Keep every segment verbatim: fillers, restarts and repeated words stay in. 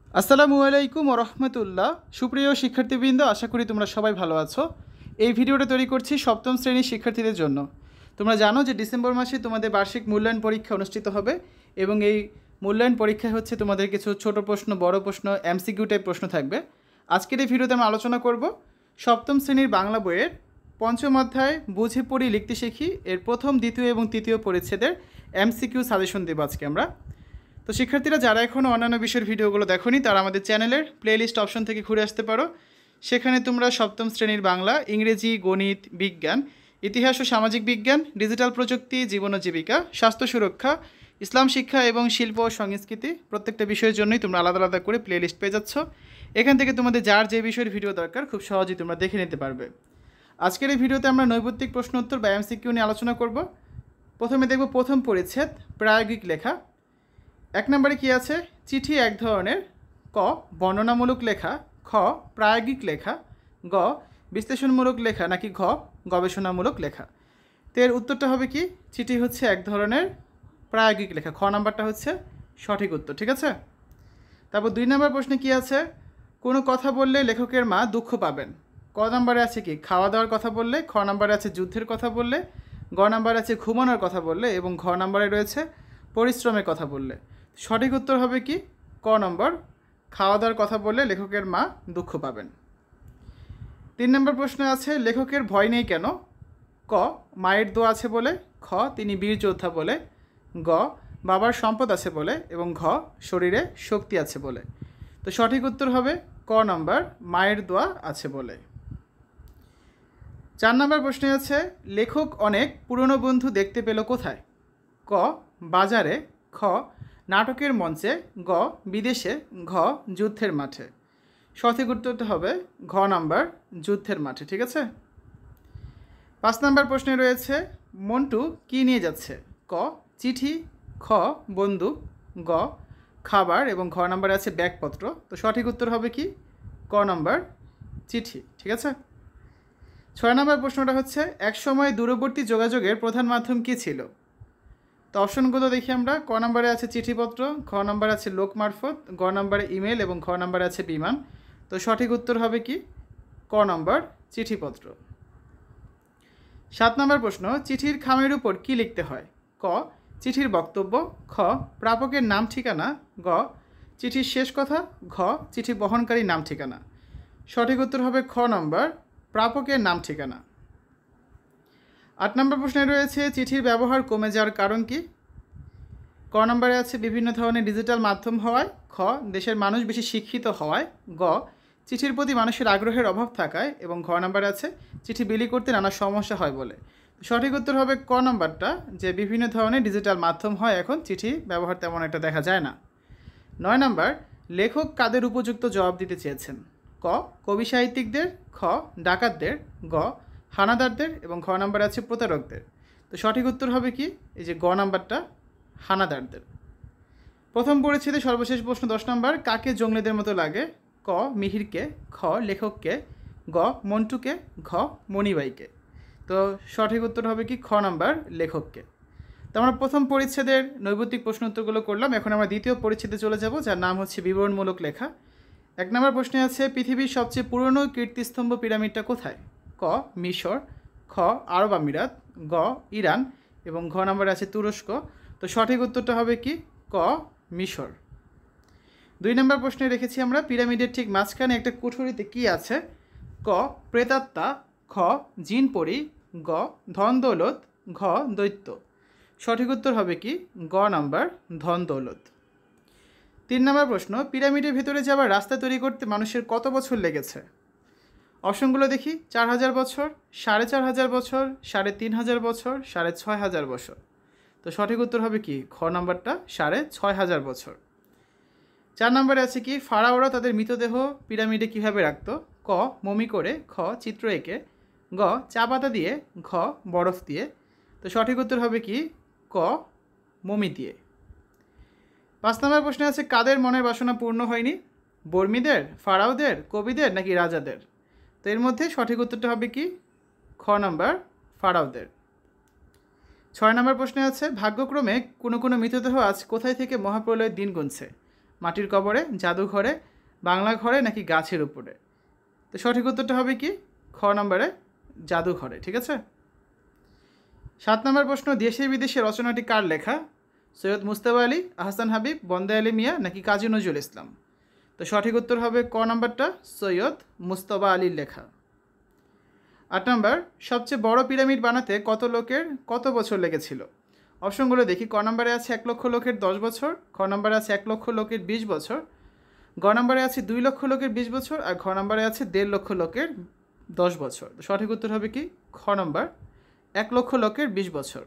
আসসালামু আলাইকুম ওয়া রাহমাতুল্লাহ। সুপ্রিয় শিক্ষার্থীবৃন্দ, আশা করি তোমরা সবাই ভালো আছো। এই ভিডিওটা তৈরি করছি সপ্তম শ্রেণীর শিক্ষার্থীদের জন্য। তোমরা জানো যে ডিসেম্বর মাসে তোমাদের বার্ষিক মূল্যায়ন পরীক্ষা অনুষ্ঠিত হবে এবং এই মূল্যায়ন পরীক্ষায় হচ্ছে তোমাদের কিছু ছোট প্রশ্ন, বড় প্রশ্ন, এমসিকিউ টাইপ প্রশ্ন থাকবে। আজকের এই ভিডিওতে আমরা আলোচনা করব সপ্তম শ্রেণীর বাংলা বইয়ের পঞ্চম অধ্যায় বুঝে পড়ি লিখতে শিখি এর প্রথম, দ্বিতীয় এবং তৃতীয় পরিচ্ছেদের এমসিকিউ সাজেশন দেব আজকে আমরা। তো শিক্ষার্থীরা যারা এখনও অন্যান্য বিষয়ের ভিডিওগুলো দেখোনি তারা আমাদের চ্যানেলের প্লেলিস্ট অপশন থেকে ঘুরে আসতে পারো। সেখানে তোমরা সপ্তম শ্রেণীর বাংলা, ইংরেজি, গণিত, বিজ্ঞান, ইতিহাস ও সামাজিক বিজ্ঞান, ডিজিটাল প্রযুক্তি, জীবন ও জীবিকা, স্বাস্থ্য সুরক্ষা, ইসলাম শিক্ষা এবং শিল্প ও সংস্কৃতি প্রত্যেকটা বিষয়ের জন্যই তোমরা আলাদা আলাদা করে প্লেলিস্ট পেয়ে যাচ্ছ। এখান থেকে তোমাদের যার যে বিষয়ের ভিডিও দরকার খুব সহজেই তোমরা দেখে নিতে পারবে। আজকের এই ভিডিওতে আমরা নৈর্ব্যক্তিক প্রশ্ন উত্তর বা এমসিকিউ নিয়ে আলোচনা করব। প্রথমে দেখব প্রথম পরিচ্ছেদ প্রায়োগিক লেখা। এক নম্বরে কী আছে? চিঠি এক ধরনের। ক বর্ণনামূলক লেখা, খ প্রায়োগিক লেখা, গ বিশ্লেষণমূলক লেখা, নাকি ঘ গবেষণামূলক লেখা। তো এর উত্তরটা হবে কি? চিঠি হচ্ছে এক ধরনের প্রায়োগিক লেখা। খ নাম্বারটা হচ্ছে সঠিক উত্তর, ঠিক আছে। তারপর দুই নম্বর প্রশ্নে কি আছে? কোনো কথা বললে লেখকের মা দুঃখ পাবেন। ক নাম্বারে আছে কি? খাওয়া দাওয়ার কথা বললে, খ নাম্বারে আছে যুদ্ধের কথা বললে, গ নাম্বারে আছে ঘুমানোর কথা বললে এবং ঘ নাম্বারে রয়েছে পরিশ্রমের কথা বললে। সঠিক উত্তর হবে কি? ক নম্বর, খাওয়া দাওয়ার কথা বললে লেখকের মা দুঃখ পাবেন। তিন নম্বর প্রশ্নে আছে লেখকের ভয় নেই কেন? ক মায়ের দোয়া আছে বলে, খ তিনি বীর যোদ্ধা বলে, গ বাবার সম্পদ আছে বলে এবং ঘ শরীরে শক্তি আছে বলে। তো সঠিক উত্তর হবে ক নম্বর, মায়ের দোয়া আছে বলে। চার নম্বর প্রশ্নে আছে লেখক অনেক পুরনো বন্ধু দেখতে পেল কোথায়? ক বাজারে, খ নাটকের মঞ্চে, গ বিদেশে, ঘ যুদ্ধের মাঠে। সঠিক উত্তরটা হবে ঘ নাম্বার, যুদ্ধের মাঠে, ঠিক আছে। পাঁচ নাম্বার প্রশ্নে রয়েছে মন্টু কী নিয়ে যাচ্ছে? ক চিঠি, খ বন্দুক, গ খাবার এবং ঘ নাম্বারে আছে ব্যাগপত্র। তো সঠিক উত্তর হবে কি? ক নাম্বার, চিঠি, ঠিক আছে। ছয় নম্বর প্রশ্নটা হচ্ছে একসময় দূরবর্তী যোগাযোগের প্রধান মাধ্যম কী ছিল? তো অপশনগুলো দেখি আমরা। ক নম্বরে আছে চিঠিপত্র, খ নম্বরে আছে লোক মারফত, গ নম্বরে ইমেল এবং ঘ নম্বরে আছে বিমান। তো সঠিক উত্তর হবে কি? ক নম্বর, চিঠিপত্র। সাত নম্বর প্রশ্ন চিঠির খামের উপর কি লিখতে হয়? ক চিঠির বক্তব্য, খ প্রাপকের নাম ঠিকানা, গ চিঠির শেষ কথা, ঘ চিঠি বহনকারী নাম ঠিকানা। সঠিক উত্তর হবে খ নম্বর, প্রাপকের নাম ঠিকানা। আট নম্বর প্রশ্নে রয়েছে চিঠির ব্যবহার কমে যাওয়ার কারণ কি? ক নম্বরে আছে বিভিন্ন ধরনের ডিজিটাল মাধ্যম হওয়ায়, খ দেশের মানুষ বেশি শিক্ষিত হওয়ায়, গ চিঠির প্রতি মানুষের আগ্রহের অভাব থাকায় এবং ঘ নম্বরে আছে চিঠি বিলি করতে নানা সমস্যা হয় বলে। সঠিক উত্তর হবে ক নম্বরটা, যে বিভিন্ন ধরনের ডিজিটাল মাধ্যম হয় এখন চিঠি ব্যবহার তেমন একটা দেখা যায় না। নয় নম্বর লেখক কাদের উপযুক্ত জবাব দিতে চেয়েছেন? ক কবি সাহিত্যিকদের, খ ডাকাতদের, গ হানাদারদের এবং ঘ নাম্বার আছে প্রতারকদের। তো সঠিক উত্তর হবে কি? এই যে গ নাম্বারটা, হানাদারদের। প্রথম পরিচ্ছেদে সর্বশেষ প্রশ্ন দশ নম্বর কাকে জঙ্গলিদের মতো লাগে? ক মিহিরকে, খ লেখককে, গ মন্টুকে, ঘ মণিবাইকে। তো সঠিক উত্তর হবে কি? খ নাম্বার, লেখককে। তো আমরা প্রথম পরিচ্ছেদের নৈর্ব্যক্তিক প্রশ্ন উত্তরগুলো করলাম। এখন আমরা দ্বিতীয় পরিচ্ছেদে চলে যাব, যার নাম হচ্ছে বিবরণমূলক লেখা। এক নম্বর প্রশ্নে আছে পৃথিবীর সবচেয়ে পুরনো কীর্তিস্তম্ভ পিরামিডটা কোথায়? ক মিশর, খ আরব আমিরাত, গ ইরান এবং ঘ নম্বরে আছে তুরস্ক। তো সঠিক উত্তরটা হবে কি? ক মিশর। দুই নম্বর প্রশ্নে রেখেছি আমরা পিরামিডের ঠিক মাঝখানে একটা কুঠুরিতে কি আছে? ক প্রেতাত্মা, খ জিনপরি, গ ধন দৌলত, ঘ দৈত্য। সঠিক উত্তর হবে কি? গ নাম্বার, ধন দৌলত। তিন নম্বর প্রশ্ন পিরামিডের ভেতরে যাওয়ার রাস্তা তৈরি করতে মানুষের কত বছর লেগেছে? অপশনগুলো দেখি। চার হাজার বছর, সাড়ে চার হাজার বছর, সাড়ে তিন হাজার বছর, সাড়ে ছয় হাজার বছর। তো সঠিক উত্তর হবে কি? খ নাম্বারটা, সাড়ে ছয় হাজার বছর। চার নম্বরে আছে কি ফারাওরা তাদের মৃতদেহ পিরামিডে কীভাবে রাখত? ক মমি করে, খ চিত্র এঁকে, গ চা পাতা দিয়ে, ঘ বরফ দিয়ে। তো সঠিক উত্তর হবে কি? ক মমি দিয়ে। পাঁচ নম্বর প্রশ্নে আছে কাদের মনের বাসনা পূর্ণ হয়নি? বর্মীদের, ফারাওদের, কবিদের নাকি রাজাদের? তো এর মধ্যে সঠিক উত্তরটা হবে কি? খ নম্বর, ফারাওদের। ছয় নম্বর প্রশ্নে আছে ভাগ্যক্রমে কোনো কোনো মৃতদেহ আজ কোথায় থেকে মহাপ্রলয়ের দিন গুনছে? মাটির কবরে, জাদুঘরে, বাংলা ঘরে নাকি গাছের উপরে? তো সঠিক উত্তরটা হবে কি খ নম্বরে জাদুঘরে। ঠিক আছে। সাত নম্বর প্রশ্ন, দেশে বিদেশে রচনাটি কার লেখা? সৈয়দ মুজতবা আলী, আহসান হাবিব, বন্দে আলী মিয়া নাকি কাজী নজরুল ইসলাম? তো সঠিক উত্তর হবে ক নম্বরটা সৈয়দ মুজতবা আলীর লেখা। আট নম্বর, সবচেয়ে বড় পিরামিড বানাতে কত লোকের কত বছর লেগেছিল? অপশনগুলো দেখি। ক নম্বরে আছে এক লক্ষ লোকের দশ বছর, খ নম্বরে আছে এক লক্ষ লোকের বিশ বছর, গ নম্বরে আছে দুই লক্ষ লোকের বিশ বছর, আর ঘ নম্বরে আছে দেড় লক্ষ লোকের দশ বছর। সঠিক উত্তর হবে কি খ নম্বর এক লক্ষ লোকের বিশ বছর।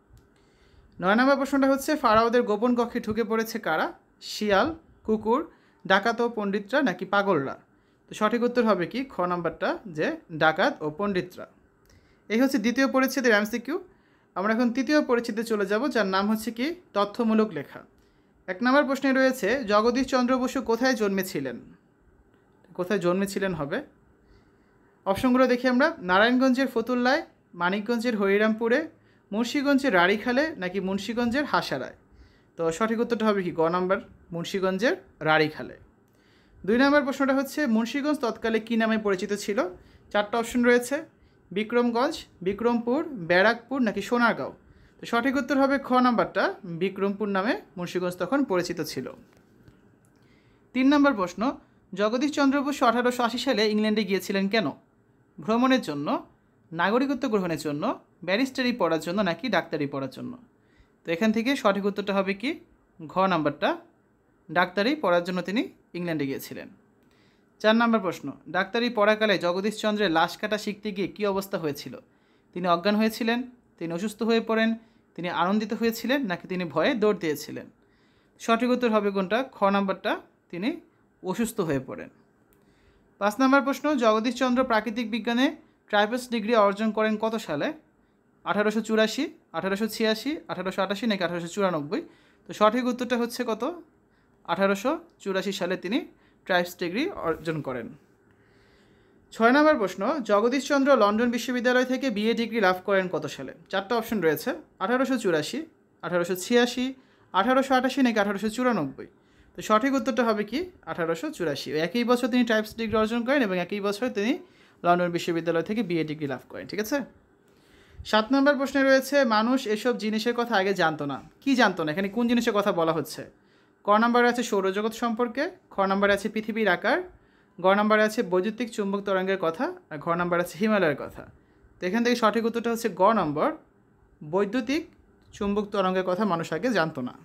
নয় নম্বর প্রশ্নটা হচ্ছে, ফারাওদের গোপন কক্ষে ঢুকে পড়েছে কারা? শিয়াল, কুকুর, ডাকাত ও পণ্ডিতরা নাকি পাগলরা? তো সঠিক উত্তর হবে কি খ নম্বরটা যে ডাকাত ও পণ্ডিতরা। এই হচ্ছে দ্বিতীয় পরিচ্ছেদের এমসিকিউ। আমরা এখন তৃতীয় পরিচ্ছেদে চলে যাব, যার নাম হচ্ছে কি তথ্যমূলক লেখা। এক নম্বর প্রশ্নে রয়েছে, জগদীশ চন্দ্র বসু কোথায় জন্মেছিলেন? কোথায় জন্মেছিলেন হবে। অপশনগুলো দেখি আমরা। নারায়ণগঞ্জের ফতুল্লায়, মানিকগঞ্জের হরিরামপুরে, মুন্সীগঞ্জের রাড়িখালে নাকি মুন্সীগঞ্জের হাসারায়? তো সঠিক উত্তরটা হবে কি গ নম্বর মুন্সীগঞ্জের রাড়িখালে। দুই নম্বর প্রশ্নটা হচ্ছে, মুন্সীগঞ্জ তৎকালে কী নামে পরিচিত ছিল? চারটা অপশন রয়েছে। বিক্রমগঞ্জ, বিক্রমপুর, ব্যারাকপুর নাকি সোনারগাঁও? তো সঠিক উত্তর হবে খ নম্বরটা বিক্রমপুর নামে মুন্সীগঞ্জ তখন পরিচিত ছিল। তিন নম্বর প্রশ্ন, জগদীশ চন্দ্র বসু আঠারোশো আশি সালে ইংল্যান্ডে গিয়েছিলেন কেন? ভ্রমণের জন্য, নাগরিকত্ব গ্রহণের জন্য, ব্যারিস্টারি পড়ার জন্য নাকি ডাক্তারি পড়ার জন্য? তো এখান থেকে সঠিক উত্তরটা হবে কি ঘ নাম্বারটা ডাক্তারি পড়ার জন্য তিনি ইংল্যান্ডে গিয়েছিলেন। চার নম্বর প্রশ্ন, ডাক্তারি পড়াকালে জগদীশ চন্দ্রের লাশ কাটা শিখতে গিয়ে কী অবস্থা হয়েছিল? তিনি অজ্ঞান হয়েছিলেন, তিনি অসুস্থ হয়ে পড়েন, তিনি আনন্দিত হয়েছিলেন নাকি তিনি ভয়ে দৌড় দিয়েছিলেন? সঠিক উত্তর হবে কোনটা খ নাম্বারটা তিনি অসুস্থ হয়ে পড়েন। পাঁচ নম্বর প্রশ্ন, জগদীশ চন্দ্র প্রাকৃতিক বিজ্ঞানে ট্রাইপস ডিগ্রি অর্জন করেন কত সালে? আঠারোশো চুরাশি, আঠারোশো ছিয়াশি, আঠারোশো আটাশি নাকি আঠারোশো চুরানব্বই? তো সঠিক উত্তরটা হচ্ছে কত আঠারোশো চুরাশি সালে তিনি ট্রাইপস ডিগ্রি অর্জন করেন। ছয় নম্বর প্রশ্ন, জগদীশ চন্দ্র লন্ডন বিশ্ববিদ্যালয় থেকে বিএ ডিগ্রি লাভ করেন কত সালে? চারটা অপশন রয়েছে। আঠারোশো চুরাশি, আঠারোশো ছিয়াশি, আঠারোশো আটাশি নাকি আঠারোশো চুরানব্বই? তো সঠিক উত্তরটা হবে কি আঠারোশো চুরাশি। একই বছর তিনি ট্রাইপস ডিগ্রি অর্জন করেন এবং একই বছর তিনি লন্ডন বিশ্ববিদ্যালয় থেকে বিএ ডিগ্রি লাভ করেন। ঠিক আছে। সাত নম্বর প্রশ্নে রয়েছে, মানুষ এসব জিনিসের কথা আগে জানতো না। কি জানতো না? এখানে কোন জিনিসের কথা বলা হচ্ছে? ক নম্বরে আছে সৌরজগৎ সম্পর্কে, খ নম্বরে আছে পৃথিবীর আকার, গ নম্বরে আছে বৈদ্যুতিক চুম্বক তরঙ্গের কথা, আর ঘ নম্বর আছে হিমালয়ের কথা। তো এখান থেকে সঠিক উত্তরটা হচ্ছে গ নম্বর বৈদ্যুতিক চুম্বক তরঙ্গের কথা মানুষ আগে জানতো না।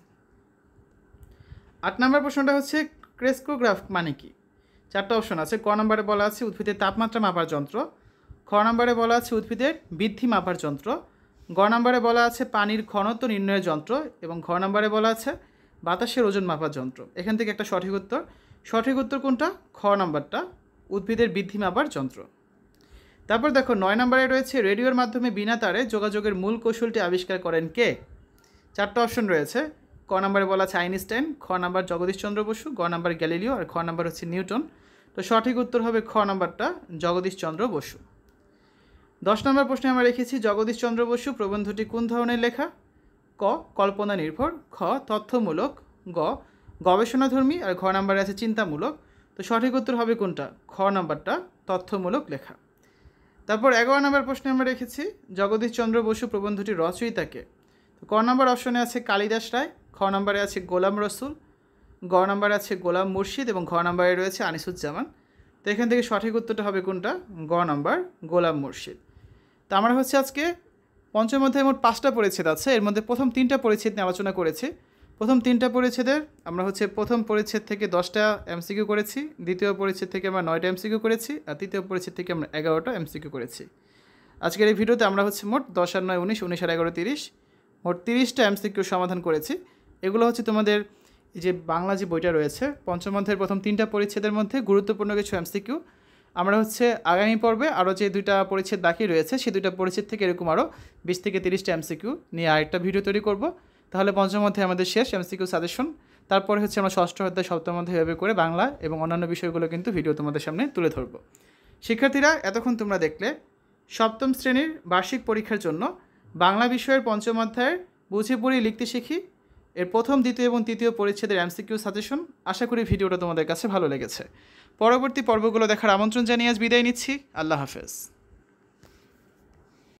আট নম্বর প্রশ্নটা হচ্ছে, ক্রেস্কোগ্রাফ মানে কি? চারটা অপশন আছে। ক নম্বরে বলা আছে উদ্ভিদের তাপমাত্রা মাপার যন্ত্র, খ নম্বরে বলা আছে উদ্ভিদের বৃদ্ধি মাপার যন্ত্র, গ নম্বরে বলা আছে পানির ঘনত্ব নির্ণয়ের যন্ত্র এবং ঘ নম্বরে বলা আছে বাতাসের ওজন মাপার যন্ত্র। এখান থেকে একটা সঠিক উত্তর। সঠিক উত্তর কোনটা? খ নম্বরটা উদ্ভিদের বৃদ্ধি মাপার যন্ত্র। তারপর দেখো নয় নম্বরে রয়েছে, রেডিওর মাধ্যমে বিনা তারে যোগাযোগের মূল কৌশলটি আবিষ্কার করেন কে? চারটা অপশন রয়েছে। ক নম্বরে বলা আছে আইনস্টাইন, খ নম্বর জগদীশ চন্দ্র বসু, গ নম্বর গ্যালিলিও আর খ নম্বর হচ্ছে নিউটন। তো সঠিক উত্তর হবে খ নম্বরটা জগদীশ চন্দ্র বসু। দশ নম্বর প্রশ্নে আমরা রেখেছি, জগদীশ চন্দ্র বসু প্রবন্ধটি কোন ধরনের লেখা? ক কল্পনা নির্ভর, খ তথ্যমূলক, গ গবেষণাধর্মী আর ঘ নম্বরে আছে চিন্তামূলক। তো সঠিক উত্তর হবে কোনটা? খ নম্বরটা তথ্যমূলক লেখা। তারপর এগারো নম্বর প্রশ্নে আমরা রেখেছি, জগদীশ চন্দ্র বসু প্রবন্ধটির রচয়িতাকে? তো ক নম্বর অপশনে আছে কালিদাস রায়, খ নম্বরে আছে গোলাম রসুল, গ নম্বরে আছে গোলাম মুর্শিদ এবং ঘ নম্বরে রয়েছে আনিসুজ্জামান। তো এখান থেকে সঠিক উত্তরটা হবে কোনটা? গ নম্বর গোলাম মুর্শিদ। তো আমরা হচ্ছে আজকে পঞ্চম অধ্যায়ে মোট পাঁচটা পরিচ্ছেদ আছে, এর মধ্যে প্রথম তিনটা পরিচ্ছেদ নিয়ে আলোচনা করেছি। প্রথম তিনটা পরিচ্ছেদের আমরা হচ্ছে প্রথম পরিচ্ছেদ থেকে দশটা এমসিকিউ করেছি, দ্বিতীয় পরিচ্ছেদ থেকে আমরা নয়টা এমসিকিউ করেছি আর তৃতীয় পরিচ্ছেদ থেকে আমরা এগারোটা এমসিকিউ করেছি। আজকের এই ভিডিওতে আমরা হচ্ছে মোট দশ আর নয় উনিশ, উনিশ আর এগারো তিরিশ, মোট তিরিশটা এমসিকিউ সমাধান করেছি। এগুলো হচ্ছে তোমাদের এই যে বাংলা যে বইটা রয়েছে পঞ্চম অধ্যায়ের প্রথম তিনটা পরিচ্ছেদের মধ্যে গুরুত্বপূর্ণ কিছু এমসিকিউ। আমরা হচ্ছে আগামী পর্বে আরও যে দুইটা পরিচ্ছেদ বাকি রয়েছে সেই দুইটা পরিচ্ছেদ থেকে এরকম আরও বিশ থেকে তিরিশটা এমসিকিউ নিয়ে আরেকটা ভিডিও তৈরি করব। তাহলে পঞ্চম অধ্যায়ে আমাদের শেষ এমসিকিউ সাজেশন। তারপরে হচ্ছে আমরা ষষ্ঠ অধ্যায় সপ্তম অধ্যায় এভাবে করে বাংলা এবং অন্যান্য বিষয়গুলো কিন্তু ভিডিও তোমাদের সামনে তুলে ধরব। শিক্ষার্থীরা, এতক্ষণ তোমরা দেখলে সপ্তম শ্রেণীর বার্ষিক পরীক্ষার জন্য বাংলা বিষয়ের পঞ্চম অধ্যায়ের বুঝে পড়ি লিখতে শিখি এর প্রথম, দ্বিতীয় এবং তৃতীয় পরিচ্ছেদের এমসিকিউ সাজেশন। আশা করি ভিডিওটা তোমাদের কাছে ভালো লেগেছে। পরবর্তী পর্বগুলো দেখার আমন্ত্রণ জানিয়ে আজ বিদায় নিচ্ছি। আল্লাহ হাফেজ।